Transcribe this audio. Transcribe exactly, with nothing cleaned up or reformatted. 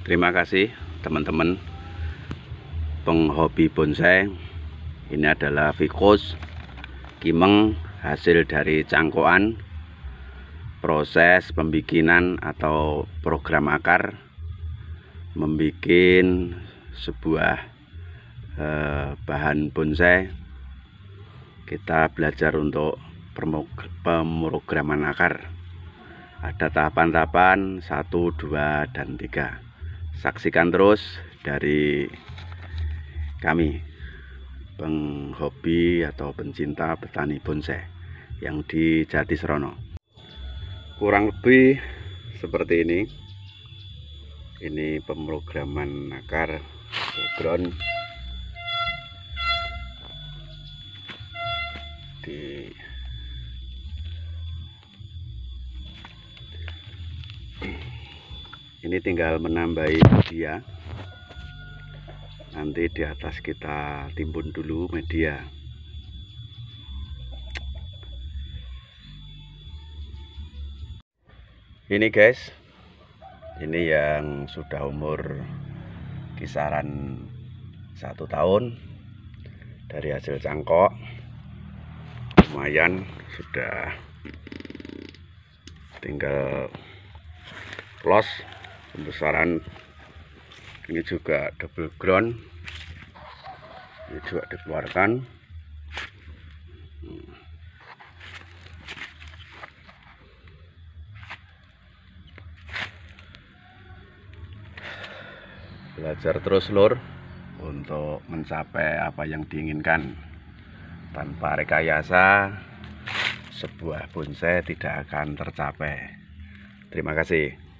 Terima kasih teman-teman penghobi bonsai. Ini adalah ficus kimeng, hasil dari cangkokan proses pembikinan atau program akar membuat sebuah eh, bahan bonsai. Kita belajar untuk pemrograman akar. Ada tahapan-tahapan satu, dua, dan tiga. Saksikan terus dari kami penghobi atau pencinta petani bonsai yang di Jatisrono. Kurang lebih seperti ini. Ini pemrograman akar background di ini tinggal menambahi media. Nanti di atas kita timbun dulu media. Ini guys, ini yang sudah umur kisaran satu tahun dari hasil cangkok. Lumayan, sudah tinggal close. Pembesaran ini juga double ground, ini juga dikeluarkan. Belajar terus lur untuk mencapai apa yang diinginkan. Tanpa rekayasa sebuah bonsai tidak akan tercapai. Terima kasih.